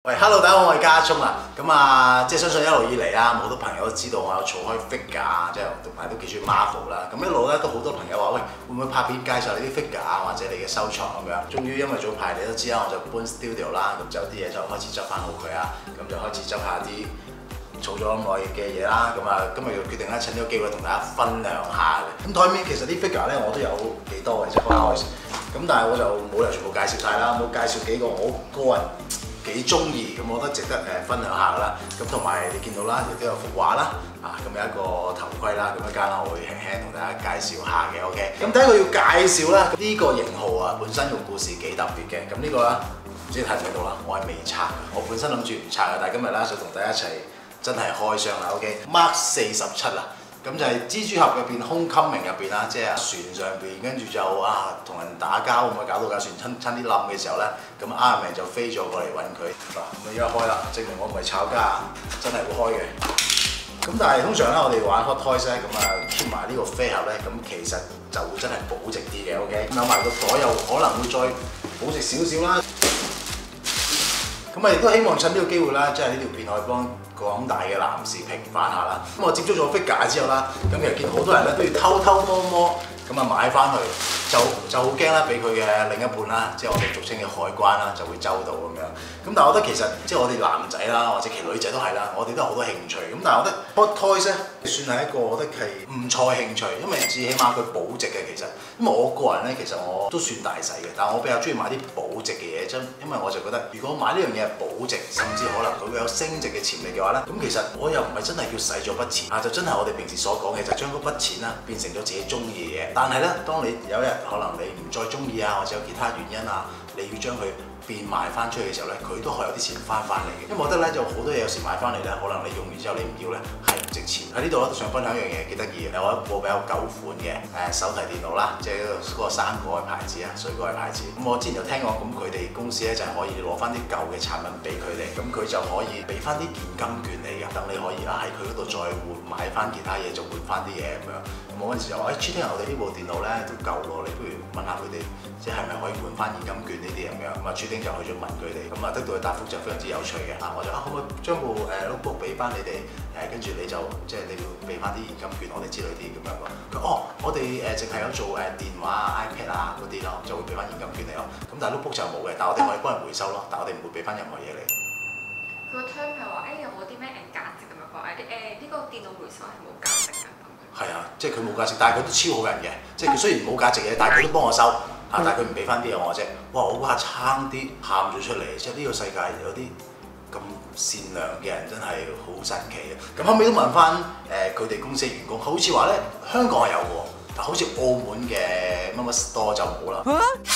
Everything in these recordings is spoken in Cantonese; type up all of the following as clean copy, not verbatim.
喂 ，Hello， 大家好，我係家聰啊。咁啊，即係相信一路以嚟啦，好多朋友都知道我有儲開 figure 啊，即係同埋都幾中意 Marvel 啦。咁一路咧都好多朋友話，喂，會唔會拍片介紹你啲 figure 啊，或者你嘅收藏咁樣？終於因為早排你都知啦，我就搬 studio 啦，咁就有啲嘢就開始執翻好佢啊，咁就開始執下啲儲咗咁耐嘅嘢啦。咁啊，今日就決定咧趁呢個機會同大家分享下嘅。咁台面其實啲 figure 咧我都有幾多嘅，即係開開。咁但係我就冇理由全部介紹晒啦，冇介紹幾個我個人幾中意，咁我覺得值得分享下啦。咁同埋你見到啦，亦都有幅畫啦，咁有一個頭盔啦，咁一間啦，我會輕輕同大家介紹下嘅。OK， 咁第一個要介紹啦，呢個型號啊，本身個故事幾特別嘅。咁呢個啦，唔知睇唔睇到啦，我係未拆嘅，我本身諗住唔拆嘅，但係今日咧想同大家一齊真係開箱啦。OK，Mark 47啊。咁就係蜘蛛俠入邊 Homecoming 入邊啦，即係船上邊，跟住就同人打交咁啊，搞到架船親啲冧嘅時候咧，咁 Iron Man 就飛咗過嚟揾佢。嗱，咁啊而家開啦，證明我唔係炒家，真係會開嘅。咁但係通常咧，我哋玩 Hot Toys 咧，咁啊 keep 埋呢個飛盒咧，咁其實就會真係保值啲嘅。OK， 咁有埋個袋又可能會再保值少少啦。咁啊，亦都希望趁呢個機會啦，即係呢條片可以幫廣大嘅男士平反下啦。咁我接觸咗 figure 之後啦，咁其實見好多人咧都要偷偷摸摸咁啊買翻去，就好驚啦，俾佢嘅另一半啦，即係我哋俗稱嘅海關啦，就會周到咁樣。咁但係我覺得其實即係我哋男仔啦，或者其實女仔都係啦，我哋都有好多興趣。咁但係我覺得 Hot Toys 咧算係一個我覺得係唔錯嘅興趣，因為至起碼佢保值嘅其實。因為我個人咧其實我都算大使嘅，但係我比較中意買啲保值嘅嘢，因為我就覺得如果買呢樣嘢係保值，甚至可能佢會有升值嘅潛力嘅話咧，咁其實我又唔係真係要使咗筆錢就真係我哋平時所講嘅，就將嗰筆錢啦變成咗自己中意嘅嘢。但係咧，當你有一日可能你唔再中意或者有其他原因你要將佢變賣翻出去嘅時候咧，佢都可以有啲錢翻嚟嘅。因為我覺得咧，就好多嘢有時買翻嚟咧，可能你用完之後你唔要咧，係唔值錢。喺呢度我都想分享一樣嘢幾得意嘅，有一部比較舊款嘅手提電腦啦，即係嗰個生果嘅牌子水果嘅牌子。咁我之前就聽講，咁佢哋公司咧就係可以攞翻啲舊嘅產品俾佢哋，咁佢就可以俾翻啲現金券你嘅，等你可以喺佢嗰度再換買翻其他嘢，就換翻啲嘢咁樣。咁我嗰陣時就話，Chief，我哋呢部電腦咧都舊咯，你不如問下佢哋，即係咪可以換翻現金券呢啲咁樣。咁Chief就去咗問佢哋，咁得到嘅答覆就非常之有趣嘅。我就可唔可以將部notebook 俾翻你哋？跟住你就即係你要俾翻啲現金券我哋之類啲咁樣喎。佢我哋淨係有做電話iPad 嗰啲咯，就會俾翻現金券你咯。咁但係 notebook 就冇嘅，但係我哋可以幫人回收咯，但係我哋唔會俾翻任何嘢你。 佢個 term 係話有冇啲咩價值咁樣講？呢個電腦回收係冇價值㗎。 係即係佢冇價值，但係佢都超好人嘅。即係佢雖然冇價值嘅，但係佢都幫我收但係佢唔俾翻啲嘢我啫。哇！我嗰下差啲喊咗出嚟，即係呢個世界有啲咁善良嘅人真係好神奇嘅。咁後尾都問翻佢哋公司嘅員工，好似話咧香港係有喎，但好似澳門嘅乜乜 store 就冇啦。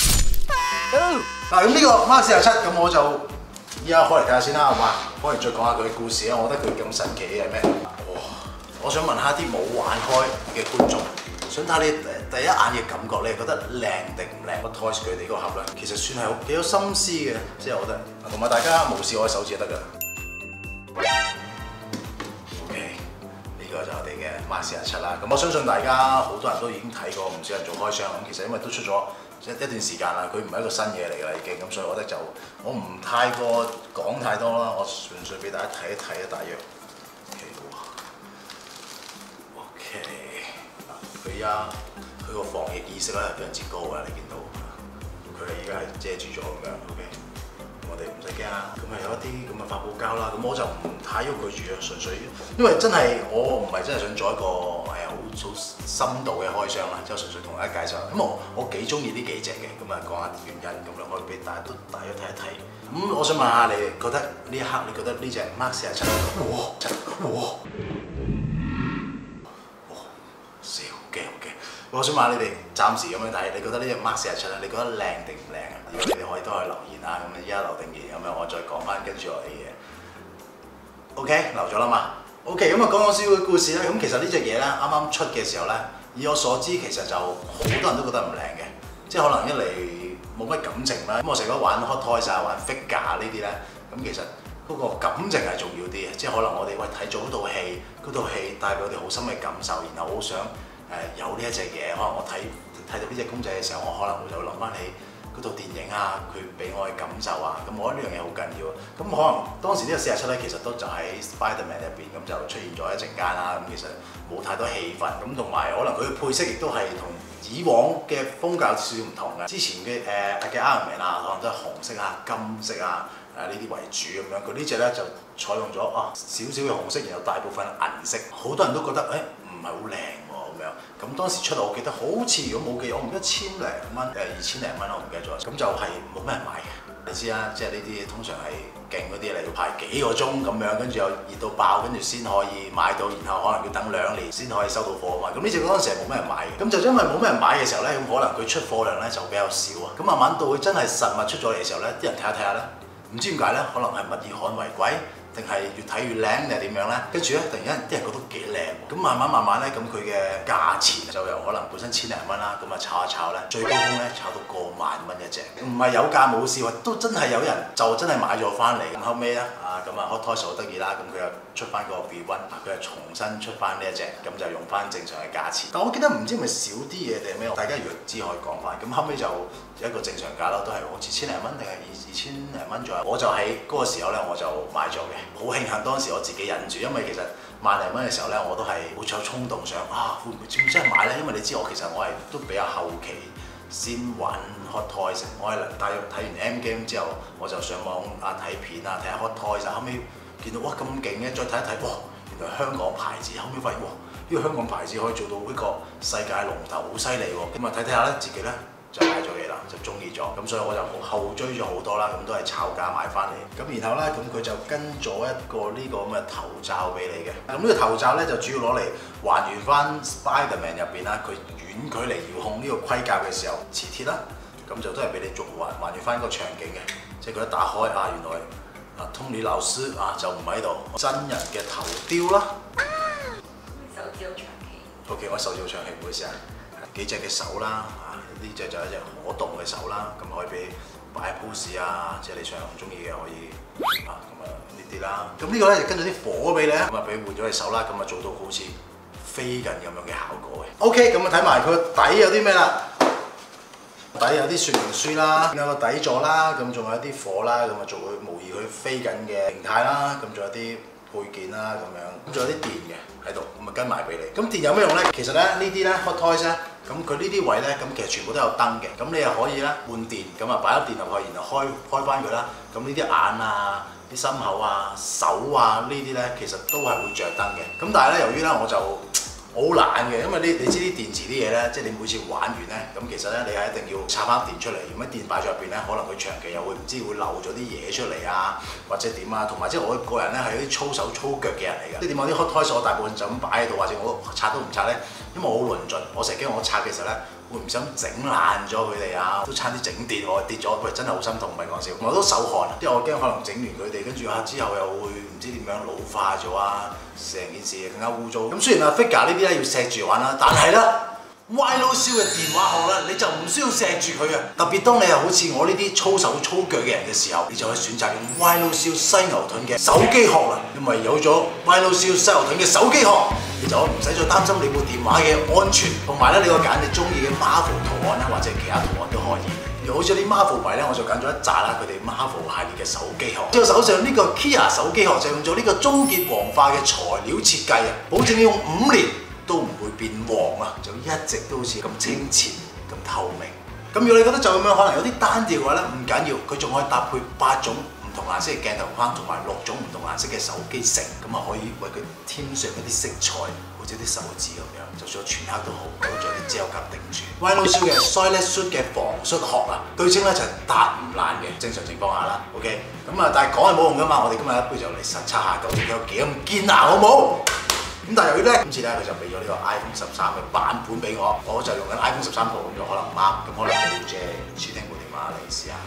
嗱咁呢個 Mark 47，咁我就依家開嚟睇下先啦，好嘛？開嚟再講下佢嘅故事啊！我覺得佢咁神奇嘅係咩？哇！我想問下啲冇玩開嘅觀眾，想睇你第一眼嘅感覺，你係覺得靚定唔靚？Hot Toys 佢哋嗰個盒咧，其實算係幾有心思嘅，即係我覺得。同埋大家無視我嘅手指就得㗎。OK， 呢個就係我哋嘅Mark 47啦。咁我相信大家好多人都已經睇過，唔少人做開箱。咁其實因為都出咗一段時間啦，佢唔係一個新嘢嚟㗎啦已經。咁所以我覺得就我唔太過講太多啦，我純粹俾大家睇一睇大約。佢個防疫意識咧係非常之高嘅，你見到佢而家係遮住咗咁樣 ，OK， 我哋唔使驚啦。咁有一啲咁嘅發泡膠啦，咁我就唔太喐佢住啊，純粹因為真係我唔係真係想做一個好深度嘅開箱啦，即係純粹同大家介紹。咁我幾中意呢幾隻嘅，咁講下啲原因，咁樣可以俾大家都大約睇一睇。咁我想問下你覺得呢一刻你覺得呢隻Mark 47？哇！我想問你哋暫時咁樣睇，你覺得呢隻Mark 47咧，你覺得靚定唔靚啊？如果你哋可以都可以留言啊，咁依家留定言咁樣，我再講翻跟住我哋嘅嘢。OK， 留咗啦嘛。OK， 咁講少少嘅故事咧。咁其實呢隻嘢咧，啱啱出嘅時候咧，以我所知其實就好多人都覺得唔靚嘅，即係可能一嚟冇乜感情啦。咁我成日都玩 Hot Toys 玩 figure 呢啲咧，咁其實嗰個感情係重要啲嘅，即係可能我哋睇咗嗰套戲帶俾我哋好深嘅感受，然後好想有呢一隻嘢，可能我睇到呢隻公仔嘅時候，我可能會就諗翻起嗰套電影啊，佢俾我嘅感受啊，咁我覺得呢樣嘢好緊要。咁可能當時呢個47咧，其實都就喺 Spiderman 入邊咁就出現咗一陣間啦。咁其實冇太多氣氛，咁同埋可能佢嘅配色亦都係同以往嘅風格有少少唔同嘅。之前嘅Iron Man 啊，可能都係紅色啊、金色啊呢啲為主咁樣。佢呢隻咧就採用咗少少嘅紅色，然後大部分銀色。好多人都覺得唔係好靚喎咁樣。咁當時出到我記得好似如果冇記，我唔記得1000零蚊2000零蚊，我唔記得咗。咁就係冇咩人買嘅。你知啦，即係呢啲通常係勁嗰啲嚟要排幾個鐘咁樣，跟住又熱到爆，跟住先可以買到，然後可能要等2年先可以收到貨啊嘛。咁呢隻嗰陣時係冇咩人買嘅，咁就因為冇咩人買嘅時候咧，咁可能佢出貨量咧就比較少啊。咁慢慢到佢真係實物出咗嚟嘅時候咧，啲人睇下咧，唔知點解咧，可能係物以罕為貴。定係越睇越靚定係點樣咧？跟住咧，突然間啲人覺得幾靚喎，咁慢慢咧，咁佢嘅價錢就由可能本身1000零蚊啦，咁啊炒咧，最高峰咧炒到過萬蚊一隻，唔係有價冇市喎，都真係有人就真係買咗翻嚟。咁後尾咧咁Hot Toys好得意啦，咁佢又出翻個 V1，佢又重新出翻呢一隻，咁就用翻正常嘅價錢。但我記得唔知係咪少啲嘢定係咩？大家如果知可以講翻。咁後尾就一個正常價啦，都係好似1000零蚊定係2000零蚊左右。我就喺嗰個時候咧，我就買咗嘅。好慶幸當時我自己忍住，因為其實萬零蚊嘅時候咧，我都係好有衝動想會唔會真係買咧？因為你知我其實我係都比較後期先玩 Hot Toys， 我係大約睇完 M Game 之後，我就上網睇片睇下 Hot Toys， 後尾見到哇咁勁嘅，再睇一睇哇，原來香港牌子，後尾發現哇呢個香港牌子可以做到呢個世界龍頭，好犀利喎！咁睇下咧，自己咧就買咗嘢啦，就中意咗，咁所以我就後追咗好多啦，咁都係炒價買翻嚟。咁然後咧，咁佢就跟咗一個呢個咁嘅頭罩俾你嘅。咁呢個頭罩咧就主要攞嚟還原翻 Spiderman 入邊啦，佢遠距離遙控呢個盔甲嘅時候磁鐵啦，咁就都係俾你還原翻個場景嘅，即係佢一打開原來Tony 老師就唔喺度，真人嘅頭雕啦。 手指好長氣。 OK， 我手指好長氣，唔好意思啊。幾隻嘅手啦，呢隻就係一隻可動嘅手啦，咁可以俾擺 pose 即係你常中意嘅可以咁呢啲啦。咁呢個咧就跟咗啲火俾你咁俾換咗隻手啦，咁做到好似飛緊咁樣嘅效果嘅。OK， 咁睇埋佢個底有啲咩啦？底有啲說明書啦，有個底座啦，咁仲有啲火啦，咁做佢模擬佢飛緊嘅形態啦，咁仲有啲配件啦咁樣，咁仲有啲電嘅喺度，咁跟埋俾你。咁電有咩用咧？其實咧呢啲咧 Hot Toys 咧，咁佢呢啲位咧，咁其實全部都有燈嘅，咁你又可以咧換電，咁擺咗電入去，然後開翻佢啦。咁呢啲眼啲心口手呢啲咧，其實都係會着燈嘅。咁但係咧，由於咧我就好懶嘅，因為你知啲電池啲嘢咧，即係你每次玩完咧，咁其實咧你係一定要插翻電出嚟，如果電擺咗入邊咧，可能佢長期又會唔知會漏咗啲嘢出嚟或者點同埋即係我個人咧係啲粗手粗腳嘅人嚟㗎，即係點講啲 Hot Toys 我大部分就咁擺喺度，或者我拆都唔拆咧，因為我好論盡，我成日驚我拆嘅時候咧會唔想整爛咗佢哋都差啲整跌我跌咗，喂真係好心痛，唔係講笑，我都手汗，因為我驚可能整完佢哋，跟住之後又會唔知點樣老化咗成件事更加污糟。咁雖然figure 呢啲咧要錫住玩啦，但係咧Wilo Seal嘅電話殼咧，你就唔需要錫住佢嘅。特別當你係好似我呢啲粗手粗腳嘅人嘅時候，你就可以選擇用Wilo Seal犀牛盾嘅手機殼啦。因為有咗Wilo Seal犀牛盾嘅手機殼，你就唔使再擔心你部電話嘅安全，同埋咧你可以揀你中意嘅 Marvel 圖案或者其他圖案都可以。又好似啲 Marvel 迷咧，我就揀咗一紮佢哋 Marvel 系列嘅手機殼。之後手上呢個 Kia 手機殼就用咗呢個終結黃化嘅材料設計保證你用5年都唔會變黃就一直都好似咁清澈咁透明。咁如果你覺得就咁樣可能有啲單調嘅話咧，唔緊要，佢仲可以搭配8種唔同顏色嘅鏡頭框，同埋6種唔同顏色嘅手機繩，咁可以為佢添上一啲色彩，好似啲手指咁樣，就算全黑都好，都仲有啲膠夾頂住。Wilo Seal 嘅 Soilless Suit 嘅防摔殼對稱咧就係彈唔爛嘅，正常情況下啦。OK， 咁但係講係冇用噶嘛，我哋今日不如就嚟實測下究竟佢有幾咁堅硬，好唔好？咁但係由於咧，今次咧佢就俾咗呢個 iPhone 13嘅版本俾我，我就用緊 iPhone 13 Pro， 咁就可能唔啱，咁可能要借試聽部電話嚟試下。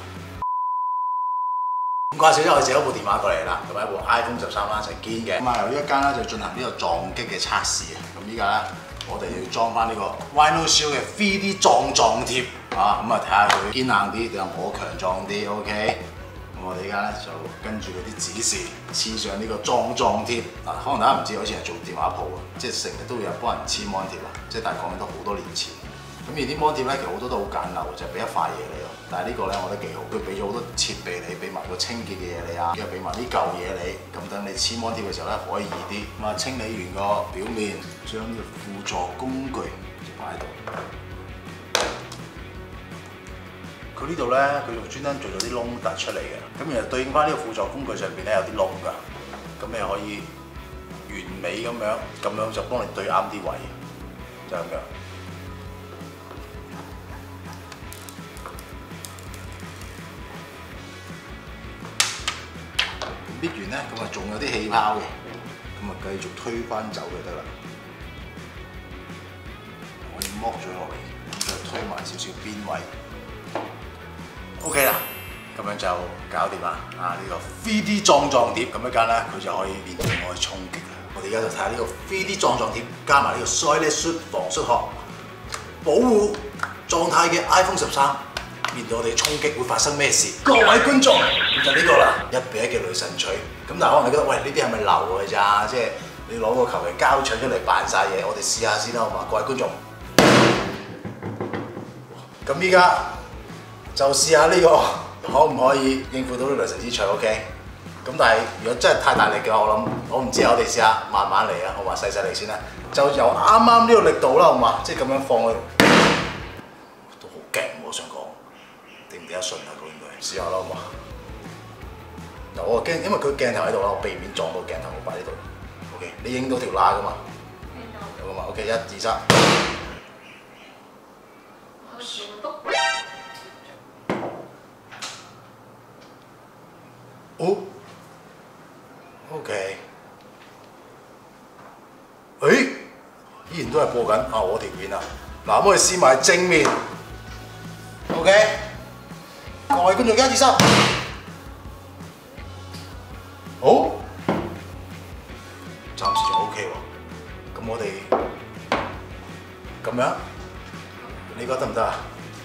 咁掛少咗我借咗部電話過嚟啦，同埋一部 iPhone 13啦，就係堅嘅。咁由呢一間咧就進行呢個撞擊嘅測試啊。咁依家咧我哋要裝翻呢個 Wilo Seal 嘅 3D 撞貼咁睇下佢堅硬啲定係我強壯啲 ？OK。我哋而家咧就跟住嗰啲指示黐上呢個撞貼可能大家唔知，好似係做電話鋪即係成日都會有幫人黐 mon 貼即係但係講緊都好多年前。咁而啲 mon 貼咧其實好多都好簡陋，就係俾一塊嘢你咯。 但係呢個咧，我覺得幾好，佢俾咗好多設備你，俾埋個清潔嘅嘢你啊，跟住俾埋呢嚿嘢你，咁等你黐芒貼嘅時候咧可以易啲。咁啊，清理完個表面，將呢個輔助工具就擺喺度。佢呢度咧，佢仲專登做咗啲窿突出嚟嘅，咁其實對應翻呢個輔助工具上邊咧有啲窿㗎，咁你可以完美咁樣就幫你對啱啲位，就咁樣。搣完咧，咁啊仲有啲氣泡嘅，咁啊繼續推翻走就得啦。我哋剝咗落嚟，咁再推埋少少邊位。OK 啦，咁樣就搞掂啦。啊，呢個 3D 撞碟咁一間咧，佢就可以面對我嘅衝擊啦。我哋而家就睇下呢個 3D 撞碟加埋呢個 Silent Shoot 防摔殼，保護狀態嘅 iPhone 13。面對我哋嘅衝擊會發生咩事？各位觀眾，就呢個啦，1:1嘅雷神錘。咁但係可能你覺得，喂呢啲係咪流㗎咋？即係你攞個求其膠錘出嚟扮晒嘢，我哋試下先啦，好嘛？各位觀眾。咁依家就試下呢個可唔可以應付到啲雷神之錘 ？OK。咁但係如果真係太大力嘅話，我唔知，我哋試下慢慢嚟啊，好嘛？細細嚟先啦。就由啱啱呢個力度啦，好嘛？即係咁樣放去，都好勁喎！我想講。頂唔頂得順啊？佢應該試下啦，好嘛？嗱，我驚，因為佢鏡頭喺度啦，我避免撞到鏡頭，我擺呢度。OK， 你影到條罅噶嘛？ 影到。 有噶嘛 ？OK， 1、2、3。 好少篤。 哦。OK。誒，依然都係播緊啊！我條片啊，嗱，咁我哋試埋正面。OK。各位觀眾，1、2、3，好，暫時仲 OK 喎。咁我哋咁樣，你覺得得唔得啊？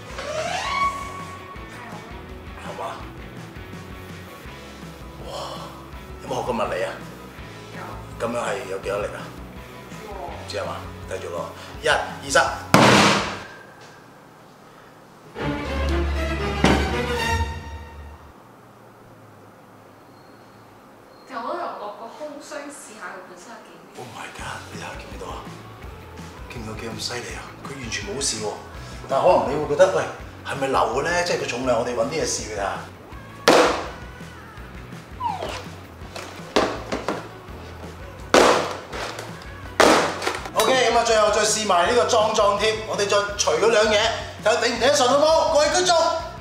係嘛？哇！有冇學過物理啊？有。咁樣係有幾多力啊？唔知係嘛？繼續咯，1、2、3。Oh my god！ 你睇下見唔見到啊？見到幾咁犀利啊！佢完全冇事喎。但係可能你會覺得，喂，係咪流嘅咧？即係佢重量，我哋揾啲嘢試㗎。OK， 咁啊，最後再試埋呢個撞貼，我哋再除嗰兩嘢，睇下頂唔頂得順好冇？各位觀眾。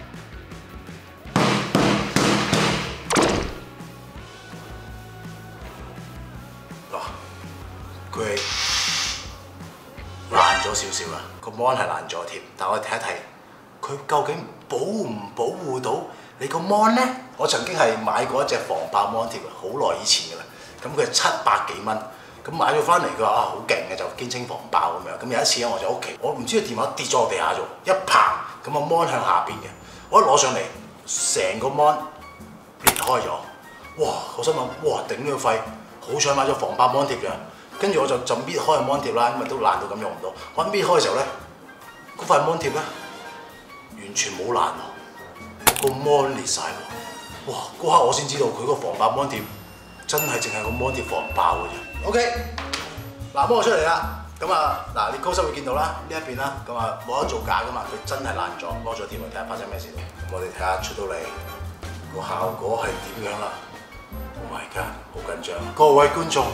佢係爛咗少少啦，個 mon 係爛咗貼，但係我哋睇一睇，佢究竟保唔保護到你個 mon 咧？我曾經係買過一隻防爆 mon 貼，好耐以前㗎啦，咁佢係700幾蚊，咁買咗翻嚟佢話啊好勁嘅，就堅稱防爆咁樣。咁有一次咧，我就屋企，我唔知個電話跌咗落地下咗，一拍咁個 mon 向下邊嘅，我一攞上嚟，成個 mon 裂開咗，哇！我心諗哇頂呢個肺，好彩買咗防爆 mon 貼㗎。跟住我就搣開個 mon 貼啦，因為都爛到咁用唔到。我搣開嘅時候咧，嗰塊 mon 貼咧完全冇爛喎，個 mon 裂晒喎。哇！嗰刻我先知道佢個防爆 mon 貼真係淨係個 mon 貼防爆嘅啫。OK， 嗱，幫我出嚟啦。咁啊，嗱，你高手會見到啦，呢一邊啦，咁啊冇得做假噶嘛，佢真係爛咗，攞咗貼嚟睇下發生咩事。咁我哋睇下出到嚟個效果係點樣啦。Oh my god， 好緊張！各位觀眾。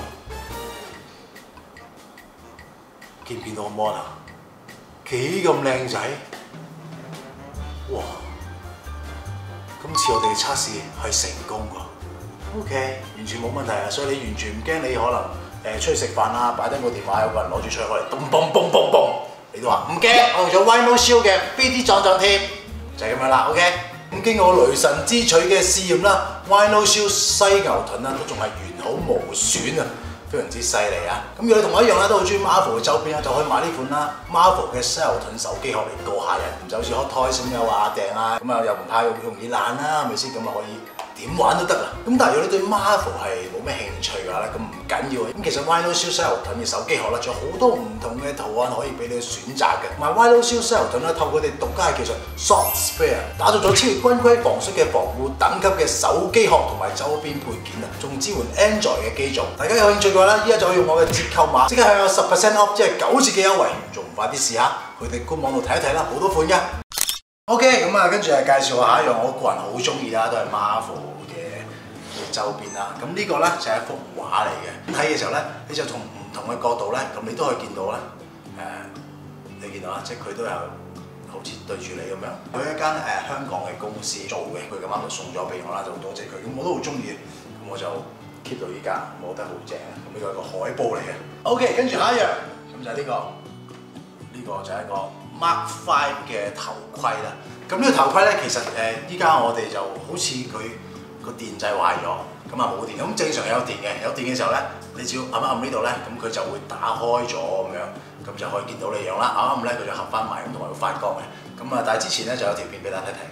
見唔見到個 mon 啊？幾咁靚仔！哇！今次我哋嘅測試係成功㗎。OK， 完全冇問題啊！所以你完全唔驚，你可能出去食飯啊，擺低個電話，有個人攞住出嚟，咚咚咚咚咚，你都話唔驚。我用咗 Rhino Shield 嘅 3D 撞貼，就係咁樣啦。OK， 咁經過雷神之錘嘅試驗啦 ，Rhino Shield 犀牛盾啦，都仲係完好無損啊！非常之犀利啊！咁如果你同我一樣咧，都好中意 Marvel 嘅周邊啦，就可以買呢款啦 Marvel 嘅犀牛盾手機殼嚟過下人，就好似 Hot Toys 咁有話訂啊，咁啊又唔怕容易爛啦，係咪先？咁啊可以點玩都得啦。咁但係如果你對 Marvel 係冇咩興趣嘅話咧，咁唔緊要啊。咁其實 Rhino Shield 西遊盾嘅手機殼咧，仲有好多唔同嘅圖案可以俾你選擇嘅。同埋 Rhino Shield 西遊盾咧，透過佢哋獨家嘅技術 Soft Sphere 打造咗超越軍規防摔嘅防護等級嘅手機殼同埋周邊配件啊，仲支援 Android 嘅機種。大家有興趣嘅話咧，依家就可以用我嘅折扣碼，即刻享有10% off， 即係9折嘅優惠，仲唔快啲試下？佢哋官網度睇一睇啦，好多款嘅。OK， 咁啊，跟住係介紹下一樣我個人好中意啦，都係 Marvel 嘅周邊啦。咁呢個咧就係一幅畫嚟嘅。咁睇嘅時候咧，你就從唔同嘅角度咧，咁你都可以見到咧。你見到啦，即係佢都有好似對住你咁樣。佢一間香港嘅公司做嘅，佢咁啱就送咗俾我啦，就好多謝佢。咁我都好中意，咁我就 keep 到依家，我覺得好正。咁呢個係個海報嚟嘅。OK， 跟住下一樣，咁就係呢個就係一個 Mark V 嘅頭盔啦。咁呢個頭盔咧，其實依家我哋就好似佢個電掣壞咗，咁啊冇電。咁正常有電嘅，有電嘅時候咧，你只要按一按呢度咧，咁佢就會打開咗咁樣，咁就可以見到你樣啦。按一按咧，佢就合翻埋，咁同埋會發光嘅。咁啊，但係之前咧就有條片俾大家睇睇。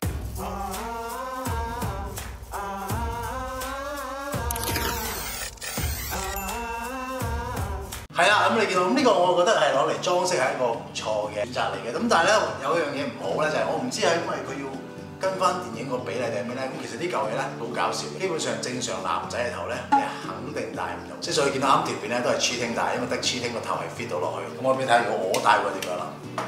係啦，咁你見到呢個，我覺得係攞嚟裝飾係一個唔錯嘅選擇嚟嘅。咁但係咧有一樣嘢唔好咧，就係我唔知係因為佢要跟翻電影個比例定係咩咧？咁其實呢嚿嘢咧好搞笑，基本上正常男仔嘅頭咧你肯定戴唔到，即係所以見到啱條片咧都係 cheating 戴，因為得 cheating 個頭係 fit 到落去。咁我俾你睇，如果我戴會點樣啦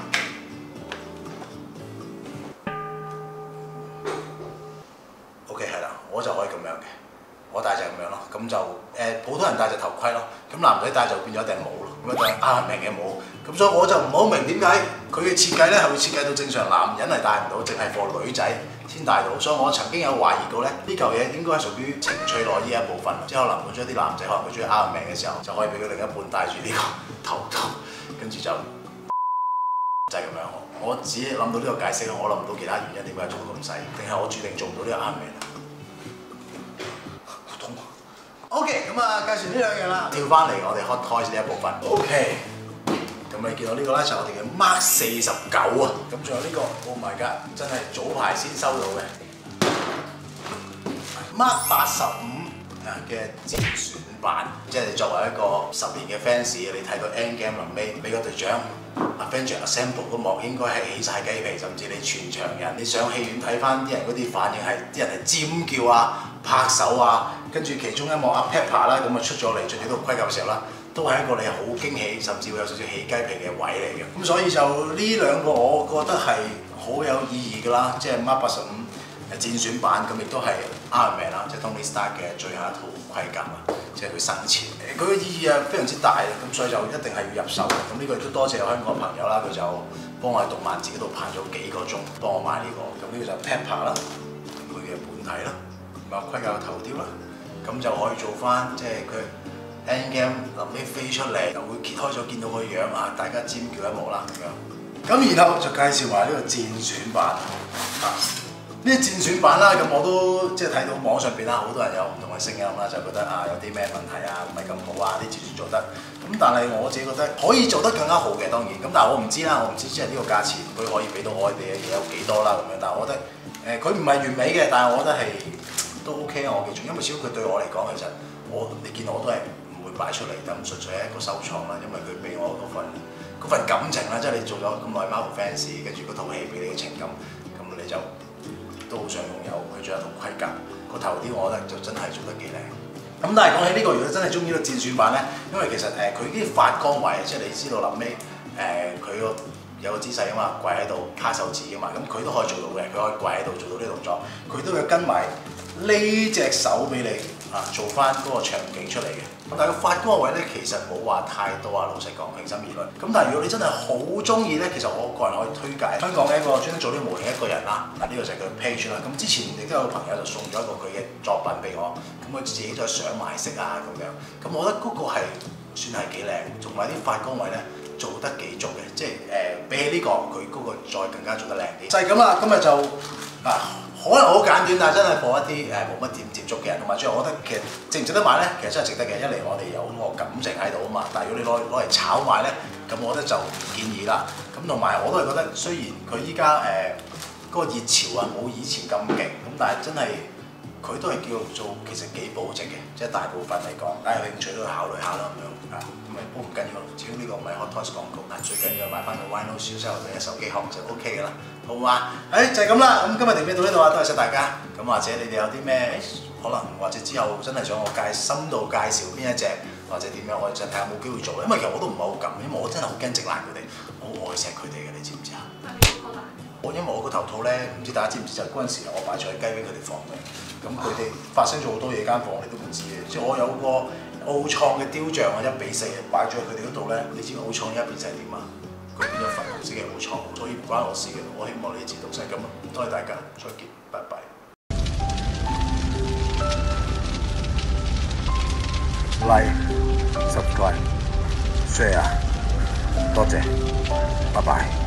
？OK 係啦，我就可以咁樣嘅。我戴就係咁樣咯，咁就普通人戴就頭盔咯，咁男仔戴就變咗一頂帽咯，咁一頂Iron Man嘅帽。咁所以我就唔好明點解佢嘅設計咧係會設計到正常男人係戴唔到，淨係幫女仔先戴到。所以我曾經有懷疑過咧，呢嚿嘢應該係屬於情趣內衣一部分，即係可能會將啲男仔可能佢中意Iron Man嘅時候，就可以俾佢另一半戴住呢個頭套，跟住就係咁樣。我只諗到呢個解釋，我諗唔到其他原因點解做到咁細，定係我注定做唔到呢個Iron Man。OK， 咁啊，介紹呢兩樣啦，跳翻嚟我哋 Hot Toys 呢一部分。OK， 咁你見到呢個咧就係我哋嘅 Mark 49啊，咁仲有呢個 Oh my God， 真係早排先收到嘅 Mark 85嘅戰選版，即係作為一個10年嘅 fans， 你睇到 Endgame 臨尾俾個隊長 Avengers Assemble 嗰幕，應該係起晒雞皮，甚至你全場人，你上戲院睇翻啲人嗰啲反應係，啲人係尖叫啊、拍手啊。跟住其中一幕阿 Pepper 啦，咁啊出咗嚟着呢套盔甲嘅時候啦，都係一個你好驚喜，甚至會有少少起雞皮嘅位嚟嘅。咁所以就呢兩個我覺得係好有意義㗎啦，即係 Mark 85戰選版，咁亦都係 Iron Man 啦，即係 Tony Stark 嘅最後一套盔甲啊，即係佢生前。佢嘅意義啊非常之大啊，咁所以就一定係要入手嘅。咁呢個亦都多謝有香港朋友啦，佢就幫我喺動漫節嗰度排咗幾個鐘，幫我買呢個。咁呢個就 Pepper 啦，佢嘅本體啦，同埋盔甲嘅頭雕啦。咁就可以做翻，即係佢 Endgame 臨尾飛出嚟，又會揭開咗見到個樣啊！大家尖叫一幕啦咁樣。咁然後就介紹埋呢個戰選版啊，呢啲戰選版啦，咁我都即係睇到網上邊啦，好多人有唔同嘅聲音啦，就覺得啊有啲咩問題啊，唔係咁好啊，啲戰選做得。咁但係我自己覺得可以做得更加好嘅，當然。咁但係我唔知啦，我唔知即係呢個價錢佢可以俾到我哋嘅嘢有幾多啦咁樣。但係我覺得佢唔係完美嘅，但係我覺得係。都 OK 啊，我記住，因為始終佢對我嚟講，其實你見我都係唔會擺出嚟，咁純粹係一個收藏啦。因為佢俾我嗰份感情啦，即係你做咗咁耐 Marvel fans， 跟住嗰套戲俾你嘅情感，咁你就都好想擁有佢最後一套盔甲。個頭雕我覺得就真係做得幾靚。咁但係講起呢個，如果真係中意呢個戰選版咧，因為其實佢啲發光位，即係你知道臨尾佢個有個姿勢啊嘛，跪喺度卡手指啊嘛，咁佢都可以做到嘅，佢可以跪喺度做到呢個動作，佢都要跟埋。呢隻手俾你啊，做翻嗰個場景出嚟嘅。咁但係個發光位咧，其實冇話太多啊，老實講，平心而論。咁但係如果你真係好中意咧，其實我個人可以推介香港嘅一個專登做啲模型一個人啦。嗱，呢個就係佢 page 啦。咁之前亦都有個朋友就送咗一個佢嘅作品俾我，咁佢自己再上埋色啊咁樣。咁我覺得嗰個係算係幾靚，同埋啲發光位咧做得幾足嘅，即係比起呢個佢嗰個再更加做得靚啲。就係咁啦，今日就可能好簡短，但係真係放一啲冇乜點接觸嘅人，同埋最後我覺得其實值唔值得買咧？其實真係值得嘅。一嚟我哋有個感情喺度啊嘛，但係如果你攞嚟炒賣咧，咁我覺得就唔建議啦。咁同埋我都係覺得，雖然佢依家嗰個熱潮啊冇以前咁勁，咁但係真係嗰佢都係叫做其實幾保值嘅，即係大部分嚟講，大家有興趣都去考慮下啦咁樣啊。咁咪都唔緊要，只要呢個唔係 Hot Toys 廣告，最緊要買翻個 Vinyl Shoe 或者手機殼就 OK 嘅啦，好嘛？就係咁啦。咁今日影片到呢度啊，多謝晒大家。咁或者你哋有啲咩可能，或者之後真係想我深度介紹邊一隻，或者點樣，我哋就睇下有冇機會做。因為其實我都唔係好敢，因為我真係好驚直爛佢哋，我好愛錫佢哋嘅，你知唔知啊？因為我個頭套咧，唔知大家知唔知就係嗰陣時我擺咗喺雞 wing 佢哋房嘅，咁佢哋發生咗好多嘢間房，你都唔知嘅。即係我有個奧創嘅雕像啊，1:4擺咗喺佢哋嗰度咧，你知奧創一變成點啊？佢變咗粉紅色嘅奧創，所以唔關我事嘅。我希望你哋知道就係咁咯。多謝大家，再見，拜拜。Like, subscribe, share，多謝，拜拜。